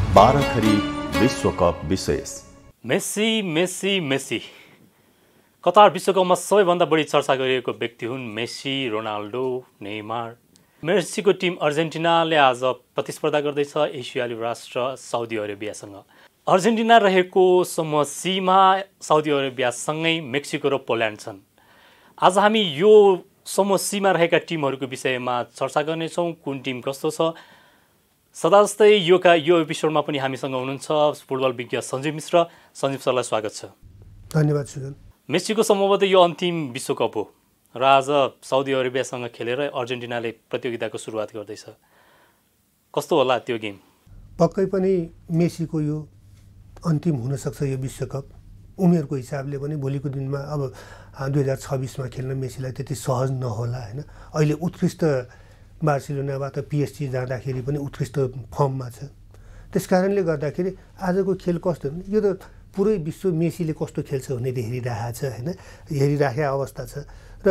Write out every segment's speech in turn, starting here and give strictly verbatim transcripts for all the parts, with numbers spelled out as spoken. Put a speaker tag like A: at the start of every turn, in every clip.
A: बाह्रथरी विश्वकप विशेष।
B: Messi Messi Messi Qatar विश्वकपमा सबैभन्दा बढी चर्चा गरिएको व्यक्ति हुन् मेसी, रोनाल्डो, नेइमार। मेसीको टिम अर्जेन्टिनाले आज प्रतिस्पर्धा गर्दैछ एसियाली राष्ट्र साउदी अरेबियासँग। अर्जेन्टिना रहेको समूह सीमा साउदी अरेबियासँगै मेक्सिको र पोल्यान्ड छन्। आज हामी यो समूह सीमा रहेका टिमहरूको विषयमा चर्चा गर्नेछौँ। कुन टिम कस्तो छ, सदा जस्तै यो का यो एपिसोडमा पनि हामीसँग हुनुहुन्छ फुटबल विज्ञ सञ्जीव मिश्र। सञ्जीव सरलाई स्वागत छ।
C: धन्यवाद सुजन।
B: मेसीको सम्भवतः यो अन्तिम विश्वकप हो र आज साउदी अरेबियासँग खेलेर अर्जेन्टिनाले प्रतियोगिताको सुरुवात गर्दैछ। कस्तो होला त्यो गेम?
C: पक्कै पनि मेसीको यो अन्तिम हुनसक्छ यो विश्वकप। उमेरको हिसाबले पनि भोलिको दिनमा अब दुई हजार छब्बिसमा खेल्न मेसीलाई त्यति सहज नहोला होइन। अहिले उत्कृष्ट बार्सिलोनाबाट पिएसजी जाँदाखेरि पनि उत्कृष्ट फर्ममा छ। त्यस कारणले गर्दाखेरि आजको खेल कस्तो भने यो त पुरै विश्व मेसीले कस्तो खेल्छ भनेर हेरिरहेको छ होइन, हेरिराखेको अवस्था छ। र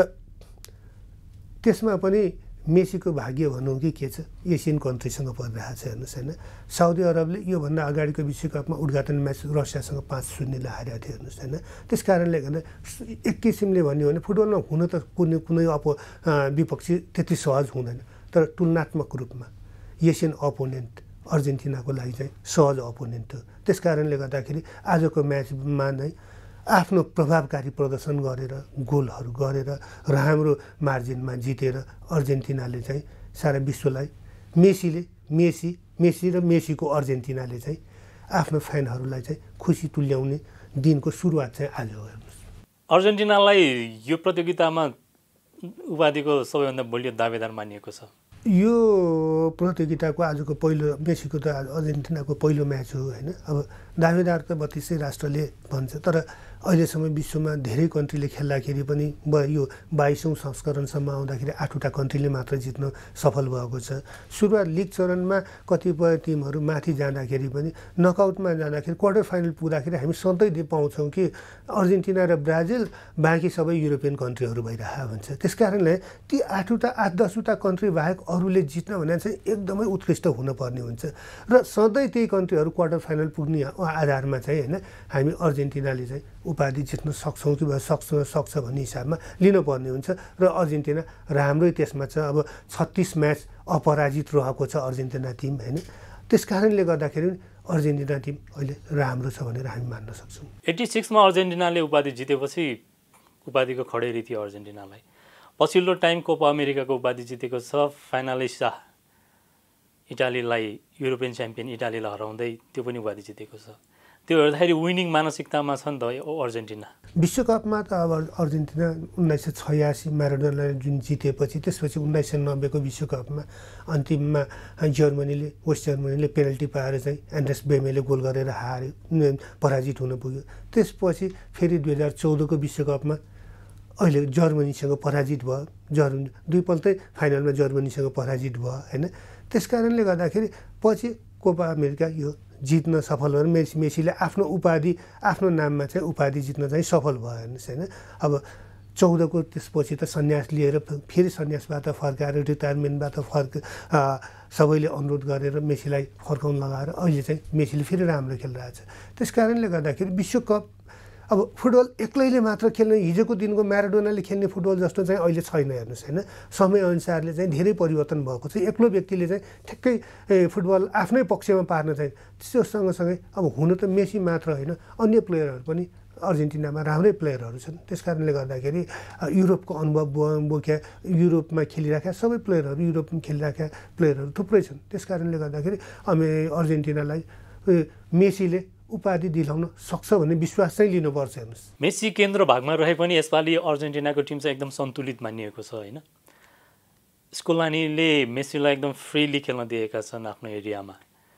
C: त्यसमा पनि मेसीको भाग्य भनौँ कि के छ, एसियन कन्ट्रीसँग परिरहेको छ हेर्नुहोस् होइन। साउदी अरबले योभन्दा अगाडिको विश्वकपमा उद्घाटन म्याच रसियासँग पाँच शून्यले हारेको थियो हेर्नुहोस् होइन। त्यस कारणले गर्दा एक किसिमले भन्यो भने फुटबलमा हुन त कुनै कुनै अप विपक्षी त्यति सहज हुँदैन, तर तुलनात्मक रूपमा एसियन अपोनेन्ट अर्जेन्टिनाको लागि चाहिँ सहज अपोनेन्ट हो। त्यस कारणले गर्दाखेरि आजको म्याचमा नै आफ्नो प्रभावकारी प्रदर्शन गरेर गोलहरू गरेर राम्रो मार्जिनमा जितेर अर्जेन्टिनाले चाहिँ सारा विश्वलाई मेसीले मेसी मेसी र मेसीको अर्जेन्टिनाले चाहिँ आफ्नो फ्यानहरूलाई चाहिँ खुसी तुल्याउने दिनको सुरुवात चाहिँ आज हो। हेर्नुहोस्,
B: अर्जेन्टिनालाई यो प्रतियोगितामा उपाधिको सबैभन्दा बलियो दावेदार मानिएको छ।
C: यो प्रतियोगिताको आजको पहिलो मेसीको त अर्जेन्टिनाको पहिलो म्याच हो होइन। अब दावेदार त बत्तिसै राष्ट्रले भन्छ, तर अहिलेसम्म विश्वमा धेरै कन्ट्रीले खेल्दाखेरि पनि यो बाइसौँ संस्करणसम्म आउँदाखेरि आठवटा कन्ट्रीले मात्र जित्न सफल भएको छ। सुरुवात लिग चरणमा कतिपय टिमहरू माथि जाँदाखेरि पनि नकआउटमा जाँदाखेरि क्वार्टर फाइनल पुग्दाखेरि हामी सधैँ पाउँछौँ कि अर्जेन्टिना र ब्राजिल बाँकी सबै युरोपियन कन्ट्रीहरू भइरहेको हुन्छ। त्यस कारणले ती आठवटा आठ दसवटा कन्ट्री बाहेक अरूले जित्न भने चाहिँ एकदमै उत्कृष्ट हुनुपर्ने हुन्छ र सधैँ त्यही कन्ट्रीहरू क्वार्टर फाइनल पुग्ने आधारमा चाहिँ होइन हामी अर्जेन्टिनाले चाहिँ उपाधि जित्न सक्छौँ कि सक्छ सक्छ भन्ने हिसाबमा लिनुपर्ने हुन्छ र अर्जेन्टिना राम्रै त्यसमा छ। अब छत्तिस म्याच अपराजित रहेको छ अर्जेन्टिना टिम होइन। त्यस कारणले गर्दाखेरि अर्जेन्टिना टिम अहिले राम्रो छ भनेर हामी मान्न सक्छौँ।
B: एट्टी सिक्समा अर्जेन्टिनाले उपाधि जितेपछि उपाधिको खडेरी थियो अर्जेन्टिनालाई। पछिल्लो टाइम कोपा अमेरिकाको उपाधि जितेको छ। फाइनलिस्ट इटालीलाई, युरोपियन च्याम्पियन इटालीलाई हराउँदै त्यो पनि उपाधि जितेको छ। त्यो हेर्दाखेरि विनिङ मानसिकतामा छ नि त अर्जेन्टिना।
C: विश्वकपमा त अब अर्जेन्टिना उन्नाइस सय छयासी म्याराडोनाले जुन जितेपछि त्यसपछि उन्नाइस सय नब्बेको विश्वकपमा अन्तिममा जर्मनीले वेस्ट जर्मनीले पेनल्टी पाएर चाहिँ एन्ड्रेस बेमेले गोल गरेर हार्यो, पराजित हुन पुग्यो। त्यसपछि फेरि दुई हजार चौधको विश्वकपमा अहिले जर्मनीसँग पराजित भयो। जर्मनी दुईपल्टै फाइनलमा जर्मनीसँग पराजित भयो होइन। त्यस कारणले गर्दाखेरि पछि कोपा अमेरिका यो जित्न सफल भएर मेसी मेसीले आफ्नो उपाधि आफ्नो नाममा चाहिँ उपाधि जित्न चाहिँ सफल भयो हेर्नुहोस् होइन। अब चौधको त्यसपछि त सन्यास लिएर फेरि सन्यासबाट फर्काएर रिटायरमेन्टबाट फर्क सबैले अनुरोध गरेर मेसीलाई फर्काउन लगाएर अहिले चाहिँ मेसीले फेरि राम्रो खेलिरहेको छ। त्यस कारणले गर्दाखेरि विश्वकप अब फुटबल एक्लैले मात्र खेल्ने, हिजोको दिनको म्याराडोनाले खेल्ने फुटबल जस्तो चाहिँ अहिले छैन हेर्नुहोस् होइन। समयअनुसारले चाहिँ धेरै परिवर्तन भएको छ। एक्लो व्यक्तिले चाहिँ ठ्याक्कै फुटबल आफ्नै पक्षमा पार्न चाहिँ त्यो सँगसँगै अब हुन त मेसी मात्र होइन, अन्य प्लेयरहरू पनि अर्जेन्टिनामा राम्रै प्लेयरहरू छन्। त्यस कारणले गर्दाखेरि युरोपको अनुभव बोक्या, युरोपमा खेलिराखेका सबै प्लेयरहरू, युरोपमा खेलिराखेका प्लेयरहरू थुप्रै छन्। त्यस कारणले गर्दाखेरि हामी अर्जेन्टिनालाई मेसीले उपाधि दिलाउन सक्छ भन्ने विश्वास चाहिँ लिनुपर्छ हेर्नुहोस्।
B: मेसी केन्द्र भागमा रहे पनि यसपालि अर्जेन्टिनाको टिम चाहिँ एकदम सन्तुलित मानिएको छ होइन। स्कोलानीले मेसीलाई एकदम फ्रिली खेल्न दिएका छन् आफ्नो एरियामा।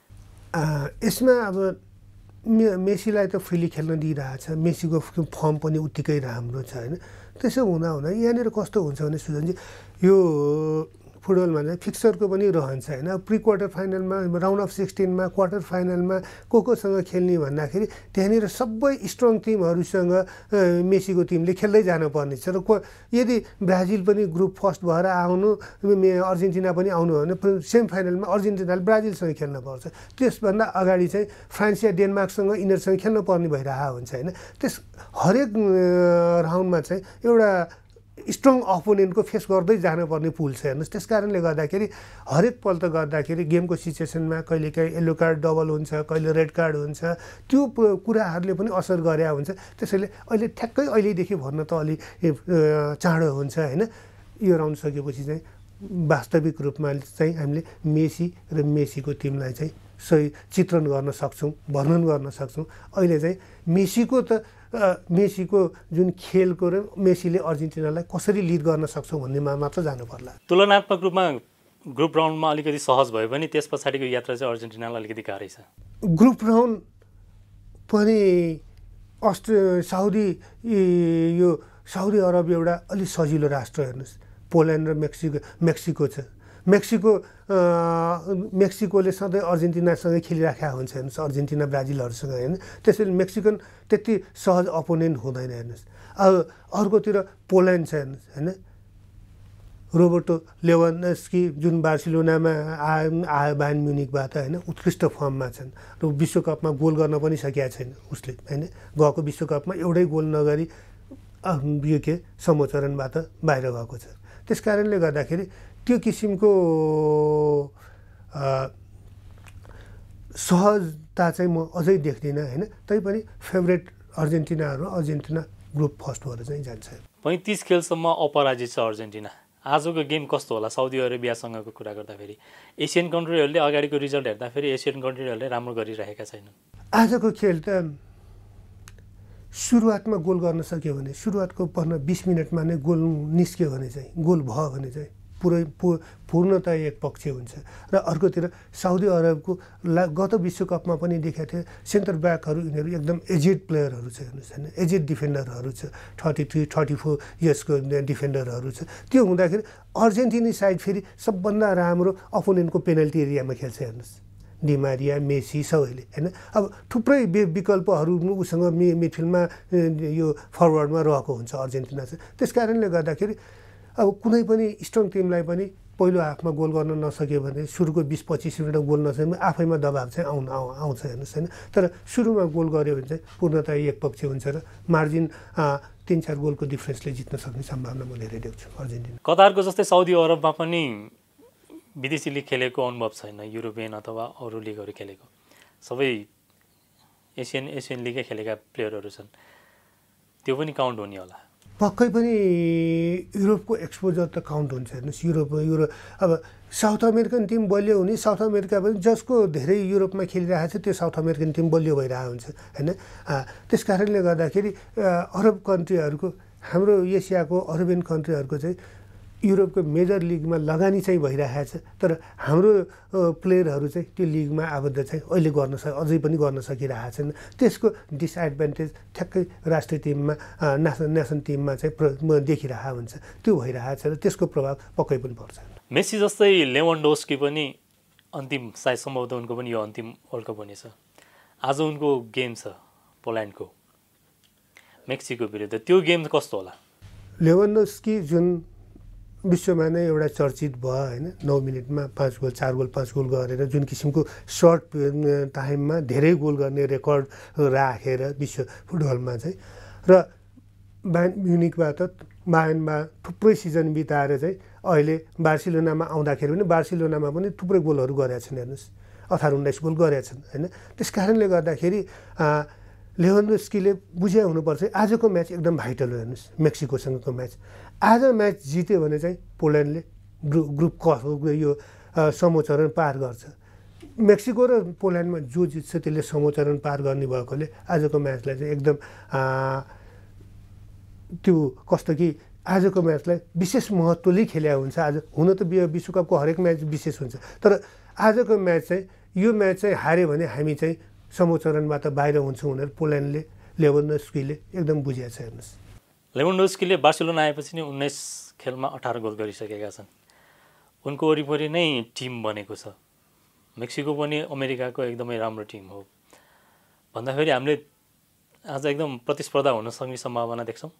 C: यसमा अब मे मेसीलाई त फ्रिली खेल्न दिइरहेछ। मेसीको फर्म पनि उत्तिकै राम्रो छ होइन। त्यसो हुँदा हुँदा यहाँनिर कस्तो हुन्छ भने सुजनजी, यो फुटबलमा चाहिँ फिक्सरको पनि रहन्छ होइन। प्रि क्वार्टर फाइनलमा राउन्ड अफ सिक्सटिनमा क्वार्टर फाइनलमा को कोसँग खेल्ने भन्दाखेरि त्यहाँनिर सबै स्ट्रङ टिमहरूसँग मेसीको टिमले खेल्दै जानुपर्ने छ। र यदि ब्राजिल पनि ग्रुप फर्स्ट भएर आउनु अर्जेन्टिना पनि आउनु हो भने सेमी फाइनलमा अर्जेन्टिनाले ब्राजिलसँग खेल्नुपर्छ। त्यसभन्दा अगाडि चाहिँ फ्रान्स या डेनमार्कसँग यिनीहरूसँग खेल्न पर्ने भइरहेको हुन्छ होइन। त्यस हरेक राउन्डमा चाहिँ एउटा स्ट्रङ अपोनेन्टको फेस गर्दै जानुपर्ने पुल छ हेर्नुहोस्। त्यस कारणले गर्दाखेरि हरेक पल त गर्दाखेरि गेमको सिचुएसनमा कहिलेकाहीँ येल्लो कार्ड डबल हुन्छ, कहिले रेड कार्ड हुन्छ, त्यो कुराहरूले पनि असर गरे हुन्छ। त्यसैले अहिले ठ्याक्कै अहिलेदेखि भन्न त अलि चाँडो हुन्छ होइन। यो राउन्ड सकेपछि चाहिँ वास्तविक रूपमा चाहिँ हामीले मेसी र मेसीको टिमलाई चाहिँ सही चित्रण गर्न सक्छौँ, वर्णन गर्न सक्छौँ। अहिले चाहिँ मेसीको त मेसीको जुन खेलको र मेसीले अर्जेन्टिनालाई कसरी लिड गर्न सक्छौँ भन्नेमा मात्र जानु पर्ला।
B: तुलनात्मक रूपमा ग्रुप राउन्डमा अलिकति सहज भयो भने त्यस पछाडिको यात्रा चाहिँ अर्जेन्टिनालाई अलिकति गाह्रै छ।
C: ग्रुप राउन्ड पनि अस्ट्रे साउदी यो साउदी अरब एउटा अलिक सजिलो राष्ट्र हेर्नुहोस्। पोल्यान्ड र मेक्सिको मेक्सिको छ। मेक्सिको मेक्सिकोले सधैँ अर्जेन्टिनासँगै खेलिराखेका हुन्छ हेर्नुहोस्, अर्जेन्टिना ब्राजिलहरूसँग होइन। त्यसैले मेक्सिकन त्यति सहज अपोनेन्ट हुँदैन हेर्नुहोस्। अब अर्कोतिर पोल्यान्ड छ हेर्नुहोस् होइन। रोबर्टो लेवान्डोस्की जुन बार्सिलोनामा आ आयो बायर्न म्युनिकबाट होइन, उत्कृष्ट फर्ममा छन् र विश्वकपमा गोल गर्न पनि सकेका छैन उसले होइन। गएको विश्वकपमा एउटै गोल नगरी यो के समोचरणबाट बाहिर गएको छ। त्यस कारणले गर्दाखेरि त्यो किसिमको सहजता चाहिँ म अझै देख्दिनँ होइन। तैपनि फेभरेट अर्जेन्टिनाहरू अर्जेन्टिना ग्रुप फर्स्ट भएर चाहिँ जान्छ।
B: पैँतिस खेलसम्म अपराजित छ अर्जेन्टिना। आजको गेम कस्तो होला साउदी अरेबियासँगको कुरा गर्दाखेरि? एसियन कन्ट्रीहरूले अगाडिको रिजल्ट हेर्दाखेरि एसियन कन्ट्रीहरूले राम्रो गरिरहेका छैनन्।
C: आजको खेल त सुरुवातमा गोल गर्न सक्यो भने सुरुवातको पन्ध्र बिस मिनटमा नै गोल निस्क्यो भने चाहिँ गोल भयो भने चाहिँ पुरै पु पूर्णतया एक पक्ष हुन्छ। र अर्कोतिर साउदी अरबको ला गत विश्वकपमा पनि देखाएको थियो सेन्टर ब्याकहरू यिनीहरू एकदम एजेड प्लेयरहरू छ हेर्नुहोस् होइन। एजेड डिफेन्डरहरू छ, थर्टी थ्री थर्टी फोर इयर्सको डिफेन्डरहरू छ। त्यो हुँदाखेरि अर्जेन्टिनी साइड फेरि सबभन्दा राम्रो अपोनेन्टको पेनल्टी एरियामा खेल्छ हेर्नुहोस्। डिमारिया मेसी सबैले होइन। अब थुप्रै विकल्पहरू उसँग मि मिडफिल्डमा यो फरवर्डमा रहेको हुन्छ अर्जेन्टिना चाहिँ। त्यस कारणले गर्दाखेरि अब कुनै पनि स्ट्रङ टिमलाई पनि पहिलो हाफमा गोल गर्न नसक्यो भने सुरुको बिस पच्चिस मिनट गोल नसक्यो भने आफैमा दबाब चाहिँ आउनु आउँछ हेर्नुहोस् होइन। तर सुरुमा गोल गऱ्यो भने चाहिँ पूर्णतया एकपक्षीय हुन्छ र मार्जिन तिन चार गोलको डिफ्रेन्सले जित्न सक्ने सम्भावना म धेरै देख्छु अर्जेन्टिना।
B: कतारको जस्तै साउदी अरबमा पनि विदेशी लिग खेलेको अनुभव छैन, युरोपियन अथवा अरू लिगहरू खेलेको। सबै एसियन एसियन लिगै खेलेका प्लेयरहरू छन्। त्यो पनि काउन्ट हुने होला।
C: पक्कै पनि युरोपको एक्सपोजर त काउन्ट हुन्छ हेर्नुहोस्। युरोप युरो अब साउथ अमेरिकन टिम बलियो हुने साउथ अमेरिका पनि जसको धेरै युरोपमा खेलिरहेको छ त्यो साउथ अमेरिकन टिम बलियो भइरहेको हुन्छ होइन। त्यस कारणले गर्दाखेरि अरब कन्ट्रीहरूको हाम्रो एसियाको अरबियन कन्ट्रीहरूको चाहिँ युरोपको मेजर लिगमा लगानी चाहिँ भइरहेको छ। तर हाम्रो प्लेयरहरू चाहिँ त्यो लिगमा आबद्ध चाहिँ अहिले गर्न सक अझै पनि गर्न सकिरहेको छैन। त्यसको डिसएडभान्टेज ठ्याक्कै राष्ट्रिय टिममा नेसनल नेसनल टिममा चाहिँ देखिरहेको हुन्छ। त्यो भइरहेको छ र त्यसको प्रभाव पक्कै पनि पर्छ।
B: मेसी जस्तै लेवान्डोस्की पनि अन्तिम सायद सम्भवतः उनको पनि यो अन्तिम वर्ल्ड कप हुनेछ। आज उनको गेम छ पोल्यान्डको मेक्सिको विरुद्ध। त्यो गेम कस्तो होला?
C: लेवान्डोस्की जुन विश्वमा नै एउटा चर्चित भयो होइन, नौ मिनटमा पाँच गोल चार गोल पाँच गोल गरेर जुन किसिमको सर्ट टाइममा धेरै गोल गर्ने रेकर्ड राखेर विश्व फुटबलमा चाहिँ र बायर्न म्युनिकबाट बायर्नमा थुप्रै सिजन बिताएर चाहिँ अहिले बार्सिलोनामा आउँदाखेरि पनि बार्सिलोनामा पनि थुप्रै गोलहरू गरेका छन् हेर्नुहोस्। अठार उन्नाइस गोल गरेका छन् होइन। त्यस कारणले गर्दाखेरि लेवान्डोस्कीले बुझे हुनुपर्छ आजको म्याच एकदम भाइटल हो हेर्नुहोस्। मेक्सिकोसँगको म्याच आज म्याच जित्यो भने चाहिँ पोल्यान्डले ग्रुप ग्रुप क यो समोचरण पार गर्छ। मेक्सिको र पोल्यान्डमा जो जित्छ त्यसले समोचरण पार गर्ने भएकोले आजको म्याचलाई चाहिँ एकदम त्यो कस्तो कि आजको म्याचलाई विशेष महत्त्वले खेल्या हुन्छ। आज हुन त विश्वकपको हरेक म्याच विशेष हुन्छ, तर आजको म्याच चाहिँ यो म्याच चाहिँ हार्यो भने हामी चाहिँ समोचरणबाट बाहिर हुन्छौँ भनेर पोल्यान्डले लेवान्डोस्कीले एकदम बुझेको छ हेर्नुहोस्।
B: लेवान्डोस्कीले बार्सिलोना आएपछि नै उन्नाइस खेलमा अठार गोल गरिसकेका छन्। उनको वरिपरि नै टिम बनेको छ। मेक्सिको पनि अमेरिकाको एकदमै राम्रो टिम हो भन्दाखेरि हामीले आज एकदम प्रतिस्पर्धा हुन सक्ने सम्भावना देख्छौँ।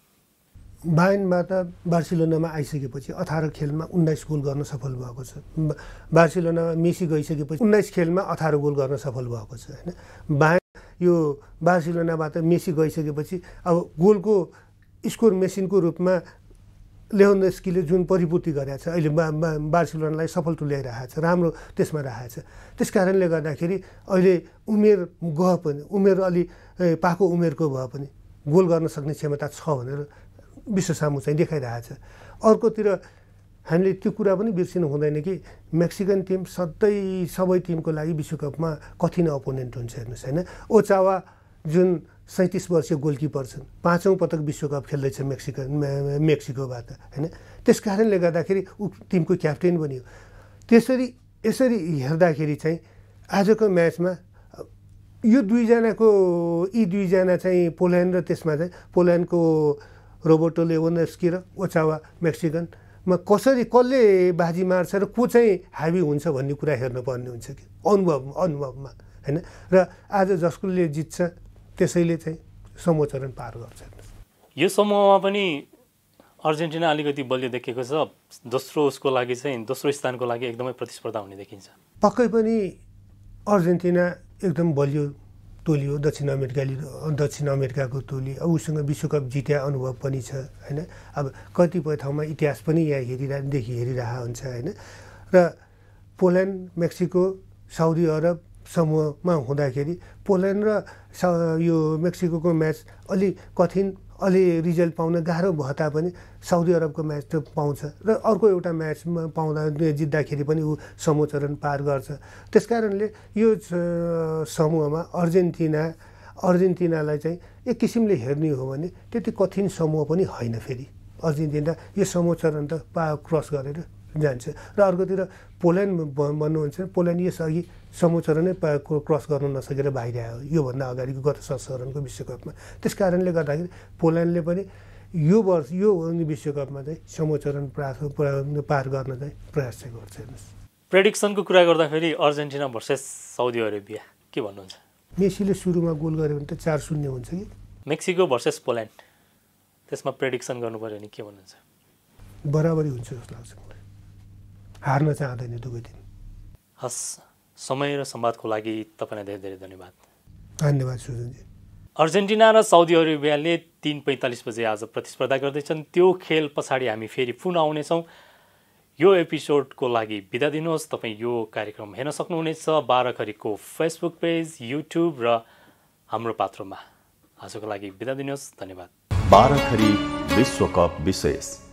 C: बायर्नबाट बार्सिलोनामा आइसकेपछि अठार खेलमा उन्नाइस गोल गर्न सफल भएको छ। बार्सिलोनामा मेसी गइसकेपछि उन्नाइस खेलमा अठार गोल गर्न सफल भएको छ होइन। बायर्न यो बार्सिलोनाबाट मेसी गइसकेपछि अब गोलको स्कोर मेसिनको रूपमा लेभेन्डोस्कीले जुन परिपूर्ति गरेको छ अहिले बा बार्सिलोनालाई सफल तुल्याइरहेको छ, राम्रो त्यसमा राखेको छ। त्यस कारणले गर्दाखेरि अहिले उमेर गए पनि उमेर अलि पाको उमेरको भए पनि गोल गर्न सक्ने क्षमता छ भनेर विश्व सामु चाहिँ देखाइरहेको छ। अर्कोतिर हामीले त्यो कुरा पनि बिर्सिनु हुँदैन कि मेक्सिकन टिम सधैँ सबै टिमको लागि विश्वकपमा कठिन अपोनेन्ट हुन्छ हेर्नुहोस् होइन। ओचावा जुन सैँतिस वर्षीय गोलकिपर छन्, पाँचौँ पटक विश्वकप खेल्दैछ मेक्सिकन मेक्सिकोबाट होइन। त्यस कारणले गर्दाखेरि ऊ टिमको क्याप्टेन पनि हो। त्यसरी यसरी हेर्दाखेरि चाहिँ आजको म्याचमा यो दुईजनाको यी दुईजना चाहिँ पोल्यान्ड र त्यसमा चाहिँ पोल्यान्डको रोबर्टो लेभेन्डोस्की र ओचावा मेक्सिकनमा कसरी कसले बाजी मार्छ र को चाहिँ हाबी हुन्छ भन्ने कुरा हेर्नुपर्ने हुन्छ कि अनुभव अनुभवमा होइन। र आज जसकोले जित्छ त्यसैले चाहिँ समूह चरण पार गर्छ।
B: यो समूहमा पनि अर्जेन्टिना अलिकति बलियो देखिएको छ। दोस्रो उसको लागि चाहिँ दोस्रो स्थानको लागि एकदमै प्रतिस्पर्धा हुने देखिन्छ।
C: पक्कै पनि अर्जेन्टिना एकदम बलियो टोली हो, दक्षिण अमेरिकाली दक्षिण अमेरिकाको टोली। अब उसँग विश्वकप जित्या अनुभव पनि छ होइन। अब कतिपय ठाउँमा इतिहास पनि यहाँ हेरिरहेदेखि हेरिरहेको हुन्छ होइन। र पोल्यान्ड, मेक्सिको, साउदी अरब समूहमा हुँदाखेरि पोल्यान्ड र यो मेक्सिकोको म्याच अलि कठिन, अलि रिजल्ट पाउन गाह्रो भए तापनि साउदी अरबको म्याच त पाउँछ र अर्को एउटा म्याचमा पाउँदा जित्दाखेरि पनि ऊ समूह चरण पार गर्छ। त्यस कारणले यो समूहमा अर्जेन्टिना अर्जेन्टिनालाई चाहिँ एक किसिमले हेर्ने हो भने त्यति कठिन समूह पनि होइन। फेरि अर्जेन्टिना यो समूह चरण त पा क्रस गरेर जान्छ। र अर्कोतिर पोल्यान्ड भन्नुहुन्छ, पोल्यान्ड यसअघि समूह चरणै क्रस गर्न नसकेर बाहिर आयो योभन्दा अगाडिको गत संस्करणको विश्वकपमा। त्यस कारणले गर्दाखेरि पोल्यान्डले पनि यो वर्ष यो विश्वकपमा चाहिँ समूह चरण पार गर्न चाहिँ प्रयास चाहिँ गर्छ। हेर्नुहोस्,
B: प्रेडिक्सनको कुरा गर्दाखेरि अर्जेन्टिना भर्सेस साउदी अरेबिया के भन्नुहुन्छ?
C: मेसीले सुरुमा गोल गर्यो भने त चार शून्य हुन्छ कि।
B: मेक्सिको भर्सेस पोल्यान्ड त्यसमा प्रेडिक्सन गर्नु पर्यो भने के भन्नुहुन्छ?
C: बराबरी हुन्छ जस्तो लाग्छ मलाई। हार्न चाहँदैन दुवै टिम।
B: हस्, समय र संवादको लागि तपाईँलाई धेरै धेरै धन्यवाद।
C: धन्यवाद सुजनजी।
B: अर्जेन्टिना र साउदी अरेबियाले तीन पैँतालिस बजे आज प्रतिस्पर्धा गर्दैछन्। त्यो खेल पछाडि हामी फेरि पुनः आउनेछौँ। यो एपिसोडको लागि बिदा दिनुहोस्। तपाईँ यो कार्यक्रम हेर्न सक्नुहुनेछ बाह्रखरीको फेसबुक पेज, युट्युब र हाम्रो पात्रोमा। आजको लागि बिदा दिनुहोस्। धन्यवाद।
A: बाह्रखरी विश्वकप विशेष।